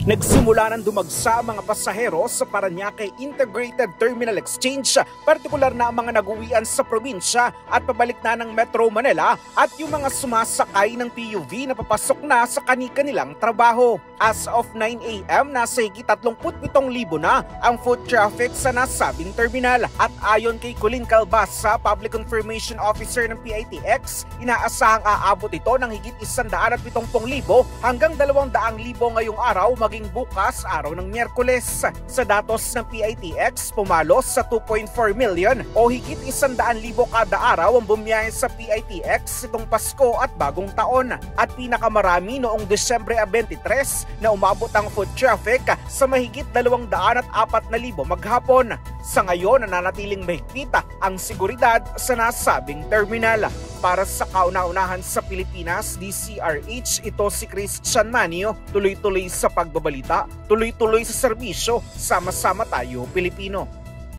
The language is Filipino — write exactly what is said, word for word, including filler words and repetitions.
Nagsimula ng dumagsa ang mga pasahero sa Parañaque Integrated Terminal Exchange, partikular na ang mga nag-uwian sa probinsya at pabalik na ng Metro Manila at yung mga sumasakay ng P U V na papasok na sa kani-kanilang trabaho. As of nine A M, nasa higit thirty-seven thousand na ang foot traffic sa nasabing terminal. At ayon kay Colin Calbasa, Public Information Officer ng P I T X, inaasahang aabot ito ng higit one hundred seventy thousand hanggang two hundred thousand ngayong araw maging bukas araw ng Miyerkules. Sa datos ng P I T X, pumalos sa two point four million o higit one hundred thousand kada araw ang bumiyahe sa P I T X itong Pasko at Bagong Taon. At pinakamarami noong Disyembre twenty-three na umabot ang foot traffic sa mahigit two hundred four thousand maghapon. Sa ngayon, nananatiling mahigpit ang seguridad sa nasabing terminal. Para sa kauna-unahan sa Pilipinas, D C R H, ito si Christian Manio, tuloy-tuloy sa pagbabalita, tuloy-tuloy sa serbisyo, sama-sama tayo Pilipino.